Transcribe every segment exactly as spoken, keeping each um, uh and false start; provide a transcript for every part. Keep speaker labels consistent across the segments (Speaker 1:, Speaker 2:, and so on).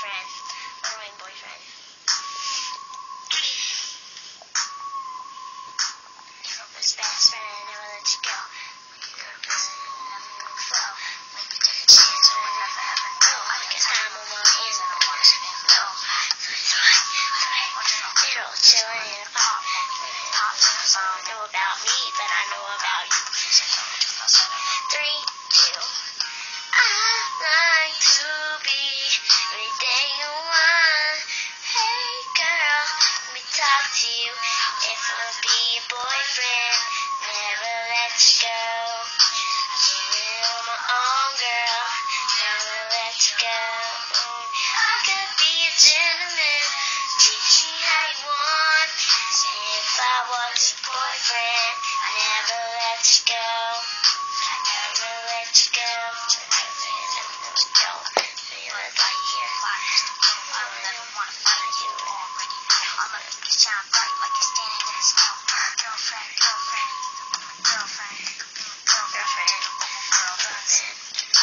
Speaker 1: boyfriend. Annoying boyfriend. Girlfriend's best friend, I never let you go. Like a girlfriend, never move slow. Like you take a chance, but I never ever know. Because I'm a one in the one no. Zero, chilling in a pop. I know about me, but I know about you. Three, two. I like to be everything you want. Hey girl, let me talk to you. If I'll be your boyfriend, never let you go. Give it on my own, girl, never let you go. I could be a gentleman, treat you how you want. If I was your boyfriend, I never let you go. I never let you go. Don't feel it like here. I will never want to fight you already. I'll let you shine bright like you're standing in the snow. Girlfriend, girlfriend, girlfriend, girlfriend, girlfriend.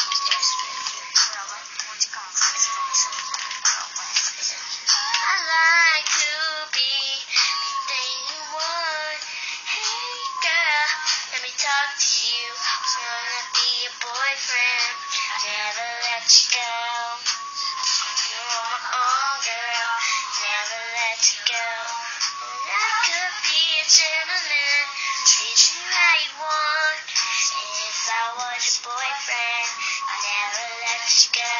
Speaker 1: I like to be everything you want. Hey girl, let me talk to you. I wanna be your boyfriend. Never let you go. You're on my own, girl. Never let you go. And I could be a gentleman, treat you how you want. If I was your boyfriend, I'd never let you go.